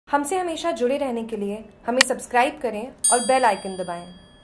हमसे हमेशा जुड़े रहने के लिए हमें सब्सक्राइब करें और बेल आइकन दबाएं।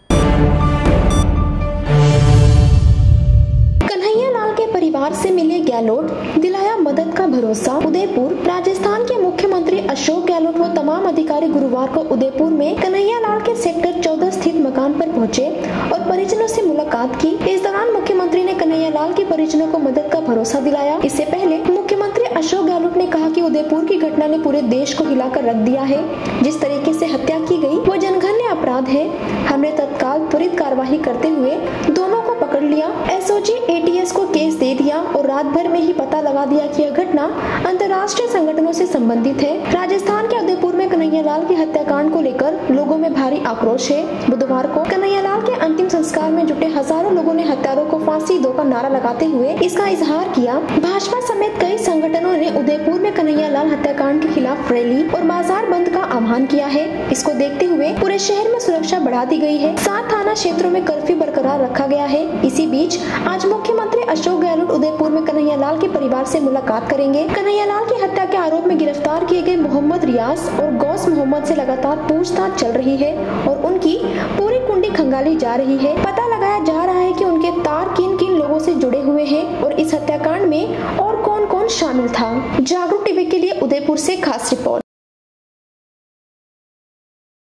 कन्हैया लाल के परिवार से मिले गहलोत, दिलाया मदद का भरोसा। उदयपुर। राजस्थान के मुख्यमंत्री अशोक गहलोत व तमाम अधिकारी गुरुवार को उदयपुर में कन्हैया लाल के सेक्टर 14 स्थित मकान पर पहुंचे और परिजनों से मुलाकात की। इस दौरान मुख्यमंत्री ने कन्हैया लाल के परिजनों को मदद का भरोसा दिलाया। इससे पहले मुख्यमंत्री अशोक गहलोत ने कहा कि उदयपुर की घटना ने पूरे देश को हिलाकर रख दिया है। जिस तरीके से हत्या की गई वो जनघन्य अपराध है। हमने तत्काल त्वरित कार्यवाही करते हुए दोनों को पकड़ लिया। एसओजी एटीएस को केस दे दिया और रात भर में ही पता लगा दिया कि यह घटना अंतर्राष्ट्रीय संगठनों से संबंधित है। राजस्थान के उदयपुर में कन्हैया लाल की हत्याकांड को लेकर लोगों में भारी आक्रोश है। बुधवार को कन्हैया लाल के अंतिम संस्कार में जुटे हजारों लोगों ने हत्यारों को फांसी दो का नारा लगाते हुए इसका इजहार किया। भाजपा समेत कई संगठनों ने उदयपुर में कन्हैया लाल हत्याकांड के खिलाफ रैली और बाजार बंद का आह्वान किया है। इसको देखते हुए पूरे शहर में सुरक्षा बढ़ा दी गई है। 7 थाना क्षेत्रों में कर्फ्यू बरकरार रखा गया है। इसी बीच आज मुख्यमंत्री अशोक गहलोत उदयपुर में कन्हैया लाल के परिवार से मुलाकात करेंगे। कन्हैया लाल की हत्या के आरोप में गिरफ्तार किए गए मोहम्मद रियाज और गौस मोहम्मद से लगातार पूछताछ चल रही है और उनकी पूरी कुंडी खंगाली जा रही है। पता लगाया जा रहा है कि उनके तार किन किन लोगों से जुड़े हुए हैं और इस हत्याकांड में और कौन कौन शामिल था। जागरूक टीवी के लिए उदयपुर से खास रिपोर्ट।